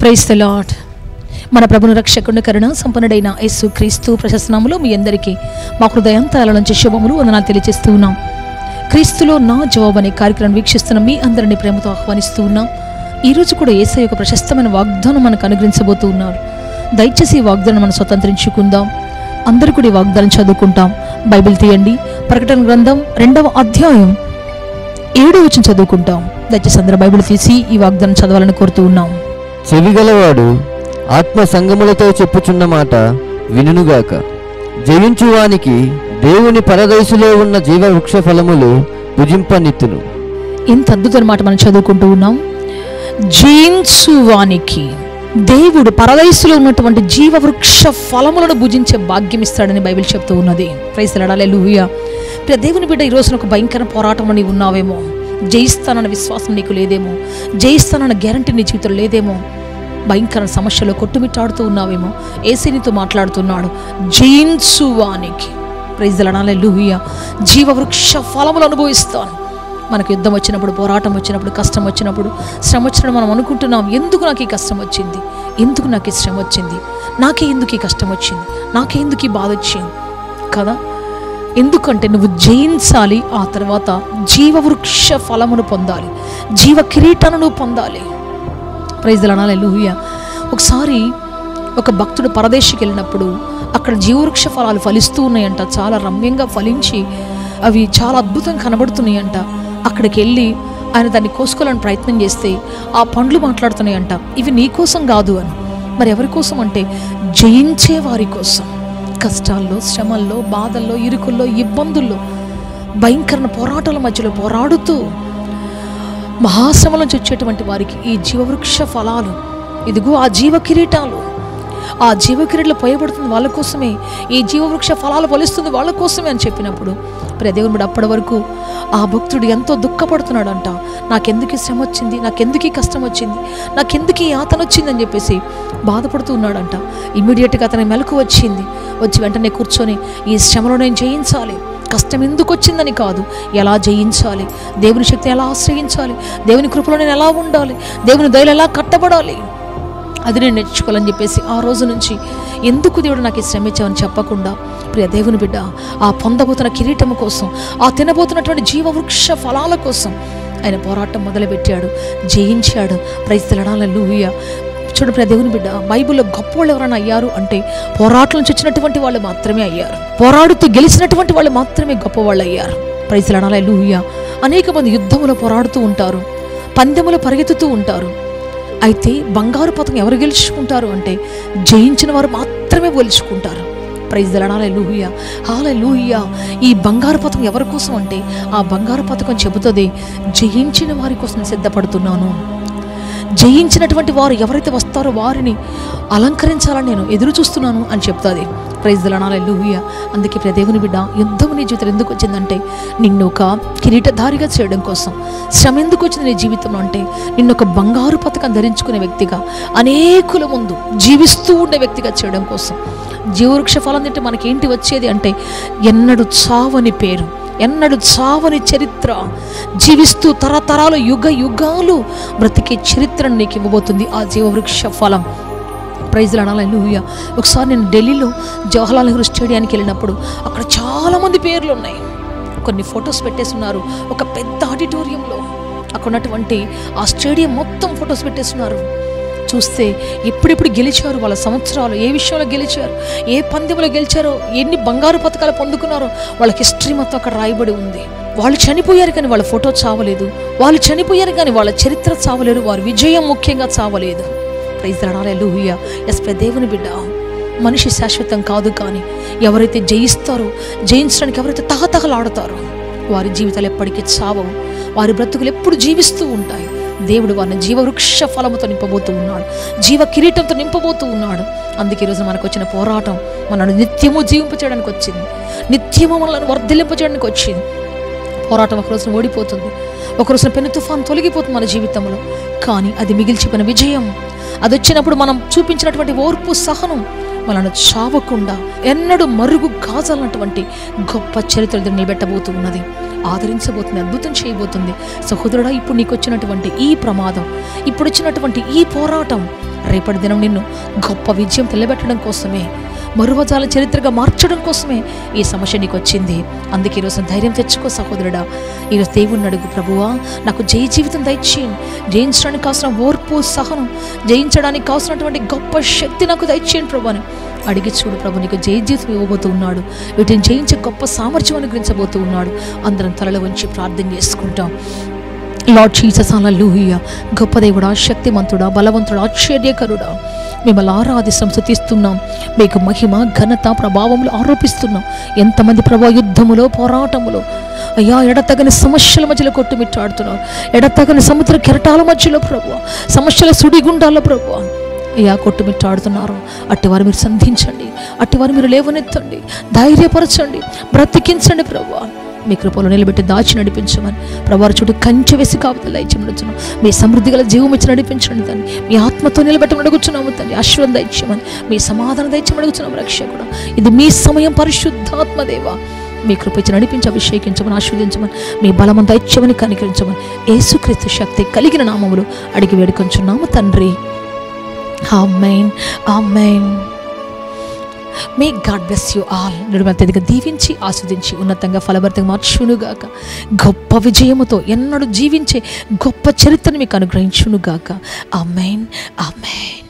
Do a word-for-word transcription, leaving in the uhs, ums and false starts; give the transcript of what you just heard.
Praise the lord. మన ప్రభుని రక్షకుని కరుణ సంపన్నుడైన యేసు క్రీస్తు ప్రశస్తనామములో మీ అందరికీ మా హృదయాంతరాల నుంచి శుభములు వందనాలు తెలియజేస్తూ ఉన్నాం. క్రీస్తులో నా జవాబు అనే కార్యక్రమం వీక్షిస్తున్న మీ అందరినీ ప్రేమతో ఆహ్వానిస్తూ ఉన్నాం. ఈరోజు కూడా యేసయ్య యొక్క ప్రశస్తమైన వాగ్దానం మనకు అనుగ్రహించబోతూ ఉన్నారు. దయచేసి ఈ వాగ్దానం మనం స్వతంత్రించుకుందాం. అందరూ కూడా ఈ వాగ్దానం చదువుకుంటాం. బైబిల్ తీయండి. ప్రకటన గ్రంథం రెండవ అధ్యాయం ఏడో వచనం చదువుకుంటాం. దయచేసి అందరూ బైబిల్ తీసి ఈ వాగ్దానం చదవాలని కోరుతూ ఉన్నాం. చెవిగలవాడు ఆత్మ సంగములతో చెప్పుచున్న మాట వినుగాక. జయించువానికి దేవుని పరదేశులో ఉన్న జీవ వృక్ష ఫలములు భుజింపనిత్తును. ఇంత అద్భుతమైన మాట మనం చదువుకుంటూ ఉన్నాం. జయించువానికి దేవుడు పరదేశులో ఉన్నటువంటి జీవ వృక్ష ఫలములను భుజించే భాగ్యం ఇస్తాడని బైబిల్ చెప్తూ ఉన్నది. ప్రైజ్ లార్డ్, హల్లెలూయా. ప్రియ దేవుని బిడ్డ, ఈ రోజున ఒక భయంకర పోరాటంలో నీవు ఉన్నావేమో. జయిస్తానన్న విశ్వాసం నీకు లేదేమో. జయిస్తానన్న గ్యారంటీ నీ జీవితంలో లేదేమో. భయంకర సమస్యలో కొట్టుమిట్టాడుతూ ఉన్నావేమో. యేసయ్య నీతో మాట్లాడుతున్నాడు. జయించువానికి ప్రైజ్ లార్డ్, హల్లెలూయా, జీవవృక్ష ఫలములు అనుభవిస్తాను. మనకు యుద్ధం వచ్చినప్పుడు, పోరాటం వచ్చినప్పుడు, కష్టం వచ్చినప్పుడు, శ్రమ వచ్చినప్పుడు మనం అనుకుంటున్నాం, ఎందుకు నాకు ఈ కష్టం వచ్చింది, ఎందుకు నాకు ఈ శ్రమ వచ్చింది, నాకే ఎందుకు ఈ కష్టం వచ్చింది, నాకే ఎందుకు ఈ బాధ వచ్చింది కదా. ఎందుకంటే నువ్వు జయించాలి. ఆ తర్వాత జీవవృక్ష ఫలమును పొందాలి, జీవ కిరీటాన్ని నువ్వు పొందాలి. Praise lord, hallelujah. ఒకసారి ఒక భక్తుడు పరదేశికి వెళ్ళినప్పుడు అక్కడ జీవవృక్ష ఫలాలు ఫలిస్తూ ఉన్నాయంట. చాలా రమ్యంగా ఫలించి అవి చాలా అద్భుతంగా కనబడుతున్నాయంట. అక్కడికి వెళ్ళి ఆయన దాన్ని కోసుకోవాలని ప్రయత్నం చేస్తే ఆ పండ్లు మాట్లాడుతున్నాయంట, ఇవి నీ కోసం కాదు అని. మరి ఎవరి కోసం అంటే జయించే వారి కోసం. కష్టాల్లో, శ్రమల్లో, బాధల్లో, ఇరుకుల్లో, ఇబ్బందుల్లో, భయంకర పోరాటాల మధ్యలో పోరాడుతూ మహాశ్రమ నుంచి వచ్చేటువంటి వారికి ఈ జీవవృక్ష ఫలాలు, ఇదిగో ఆ జీవ కిరీటాలు, ఆ జీవ కిరీటాలు పోయబడుతుంది వాళ్ళ కోసమే, ఈ జీవవృక్ష ఫలాలు ఫలిస్తుంది వాళ్ళ కోసమే అని చెప్పినప్పుడు ప్రియ దేవుడు అప్పటి వరకు ఆ భక్తుడు ఎంతో దుఃఖపడుతున్నాడంట. నాకెందుకు ఈ శ్రమ వచ్చింది, నాకెందుకు ఈ కష్టం వచ్చింది, నాకెందుకు ఈ యాతన వచ్చింది అని చెప్పేసి బాధపడుతూ ఉన్నాడంట. ఇమ్మీడియట్గా అతని మెలకు వచ్చింది. వచ్చి వెంటనే కూర్చొని ఈ శ్రమలో నేను జయించాలి, కష్టం ఎందుకు వచ్చిందని కాదు, ఎలా జయించాలి, దేవుని శక్తిని ఎలా ఆశ్రయించాలి, దేవుని కృపలో నేను ఎలా ఉండాలి, దేవుని దయలో ఎలా కట్టబడాలి, అది నేను నేర్చుకోవాలని చెప్పేసి ఆ రోజు నుంచి ఎందుకు దేవుడు నాకు ఈ శ్రమ ఇచ్చావని చెప్పకుండా ప్రియ దేవుని బిడ్డ ఆ పొందబోతున్న కిరీటం కోసం, ఆ తినబోతున్నటువంటి జీవవృక్ష ఫలాల కోసం ఆయన పోరాటం మొదలుపెట్టాడు. జయించాడు. Praise the lord, hallelujah. చూడు ప్రియ దేవుని బిడ్డ, బైబిల్లో గొప్పవాళ్ళు ఎవరైనా అయ్యారు అంటే పోరాటం నుంచి వచ్చినటువంటి వాళ్ళు మాత్రమే అయ్యారు. పోరాడుతూ గెలిచినటువంటి వాళ్ళు మాత్రమే గొప్పవాళ్ళు అయ్యారు. Praise the lord, hallelujah. అనేక మంది యుద్ధములో పోరాడుతూ ఉంటారు, పందెములో పరిగెత్తుతూ ఉంటారు. అయితే బంగారు పతకం ఎవరు గెలుచుకుంటారు అంటే జయించిన వారు మాత్రమే గెలుచుకుంటారు. Praise the lord, hallelujah, hallelujah. ఈ బంగారు పతకం ఎవరి కోసం అంటే ఆ బంగారు పతకం చెబుతుంది, జయించిన వారి కోసం సిద్ధపడుతున్నాను. జయించినటువంటి వారు ఎవరైతే వస్తారో వారిని అలంకరించాలని నేను ఎదురు చూస్తున్నాను అని చెప్తుంది. Praise the lord, hallelujah. అందుకే ప్రియ దేవుని బిడ్డ, యుద్ధం నీ జీవితం ఎందుకు వచ్చిందంటే నిన్ను ఒక కిరీటధారిగా చేయడం కోసం. శ్రమ ఎందుకు వచ్చింది నీ జీవితంలో అంటే నిన్ను ఒక బంగారు పతకం ధరించుకునే వ్యక్తిగా, అనేకుల ముందు జీవిస్తూ ఉండే వ్యక్తిగా చేయడం కోసం. జీవవృక్ష ఫలం తింటే మనకేంటి వచ్చేది అంటే ఎన్నడు చావని పేరు, ఎన్నడు చావని చరిత్ర, జీవిస్తూ తరతరాలు యుగ యుగాలు బ్రతికే చరిత్రను నీకు ఇవ్వబోతుంది ఆ జీవవృక్ష ఫలం. Praise lord, hallelujah. ఒకసారి నేను ఢిల్లీలో జవహర్లాల్ నెహ్రూ స్టేడియానికి వెళ్ళినప్పుడు అక్కడ చాలామంది పేర్లు ఉన్నాయి. కొన్ని ఫొటోస్ పెట్టేస్తున్నారు ఒక పెద్ద ఆడిటోరియంలో. అక్కడ ఉన్నటువంటి ఆ స్టేడియం మొత్తం ఫొటోస్ పెట్టేస్తున్నారు. చూస్తే ఎప్పుడెప్పుడు గెలిచారు, వాళ్ళ సంవత్సరాలు, ఏ విషయంలో గెలిచారు, ఏ పందెంలో గెలిచారో, ఎన్ని బంగారు పతకాలు పొందుకున్నారో వాళ్ళ హిస్టరీ మొత్తం అక్కడ రాయబడి ఉంది. వాళ్ళు చనిపోయారు కానీ వాళ్ళ ఫోటో చావలేదు, వాళ్ళు చనిపోయారు కానీ వాళ్ళ చరిత్ర చావలేదు, వారి విజయం ముఖ్యంగా చావలేదు. Praise the lord, hallelujah. Yes ప్రియ దేవుని బిడ్డ, మనిషి శాశ్వతం కాదు, కానీ ఎవరైతే జయిస్తారో, జయించడానికి ఎవరైతే తహతహలాడతారో వారి జీవితాలు ఎప్పటికీ చావవు, వారి బ్రతుకులు ఎప్పుడు జీవిస్తూ ఉంటాయి. దేవుడు వారిని జీవవృక్ష ఫలముతో నింపబోతూ ఉన్నాడు, జీవ కిరీటంతో నింపబోతూ ఉన్నాడు. అందుకే ఈరోజు మనకు వచ్చిన పోరాటం మనల్ని నిత్యము జీవింపచేయడానికి వచ్చింది, నిత్యము మనల్ని వర్ధిల్లింపచేయడానికి వచ్చింది. పోరాటం ఒక రోజున ఓడిపోతుంది, ఒక రోజున పెను తుఫాను తొలగిపోతుంది మన జీవితంలో, కానీ అది మిగిల్చిపోయిన విజయం. అది వచ్చినప్పుడు మనం చూపించినటువంటి ఓర్పు, సహనం, మనల్ని చావకుండా ఎన్నడూ మరుగు కాజాలన్నటువంటి గొప్ప చరిత్ర నిలబెట్టబోతూ ఉన్నది, ఆదరించబోతుంది, అద్భుతం చేయబోతుంది. సహోదరుడా, ఇప్పుడు నీకు వచ్చినటువంటి ఈ ప్రమాదం, ఇప్పుడు వచ్చినటువంటి ఈ పోరాటం రేపటి దినం నిన్ను గొప్ప విజయం తెల్లబెట్టడం కోసమే, మరువజాల చరిత్రగా మార్చడం కోసమే ఈ సమస్య నీకు వచ్చింది. అందుకే ఈరోజు ధైర్యం తెచ్చుకో సహోదరుడా. ఈరోజు దేవుణ్ణి అడుగు, ప్రభువా నాకు జయ జీవితం దయచేయండి, జయించడానికి కావాల్సిన ఓర్పు సహనం, జయించడానికి కావాల్సినటువంటి గొప్ప శక్తి నాకు దయచేయండి ప్రభు అని అడిగి చూడు. ప్రభు నీకు జయ జీవితం ఇవ్వబోతూ ఉన్నాడు, వీటిని జయించే గొప్ప సామర్థ్యం అనుగ్రహించబోతూ ఉన్నాడు. అందరం తలలో వంచి ప్రార్థన చేసుకుంటాం. Lord Jesus, hallelujah. గొప్ప దేవుడా, శక్తిమంతుడా, బలవంతుడా, ఆశ్చర్యకరుడా, మిమ్మల్ని ఆరాధిస్తాం, స్తుతిస్తున్నాం. మీకు మహిమ, ఘనత, ప్రభావములు ఆరోపిస్తున్నాం. ఎంతమంది ప్రభా యుద్ధములో, పోరాటములో అయ్యా ఎడతగని సమస్యల మధ్యలో కొట్టుమిట్టాడుతున్నారు, ఎడతగని సముద్ర కెరటాల మధ్యలో ప్రభు, సమస్యల సుడిగుండాల్లో ప్రభు అయ్యా కొట్టుమిట్టాడుతున్నారు. అట్టివారు మీరు సంధించండి, అట్టివారు మీరు లేవనెత్తండి, ధైర్యపరచండి, బ్రతికించండి ప్రభు. మీ కృపలో నిలబెట్టి దాచి నడిపించమని ప్రభువారి చుట్టూ కంచె వేసి కాపుదల ఇచ్చమడుచున్నాం. మీ సమృద్ధి గల జీవం ఇచ్చి నడిపించండి తండ్రి. మీ ఆత్మతో నిలబెట్టమని అడుగుతున్నాము తండ్రి. ఆశీర్వాదం దయచేయమని, మీ సమాధానం దయచేయమని అడుగుతున్నాము రక్షకుడా. ఇది మీ సమయం పరిశుద్ధాత్మదేవ. మీ కృప ఇచ్చి నడిపించి అభిషేకించమని, ఆశీర్వదించమని, మీ బలమంతా దయచేయమని, కనికరించమని యేసుక్రీస్తు శక్తి కలిగిన నామములు అడిగి వేడుకొంచున్నాము తండ్రి. Amen, amen. May God bless you all. నడుమ అత్యధిక దీవించి ఆస్వాదించి ఉన్నతంగా ఫలభరితంగా మార్చునుగాక. గొప్ప విజయముతో ఎన్నడూ జీవించే గొప్ప చరిత్రను మీకు అనుగ్రహించునుగాక. ఆమేన్, ఆమేన్.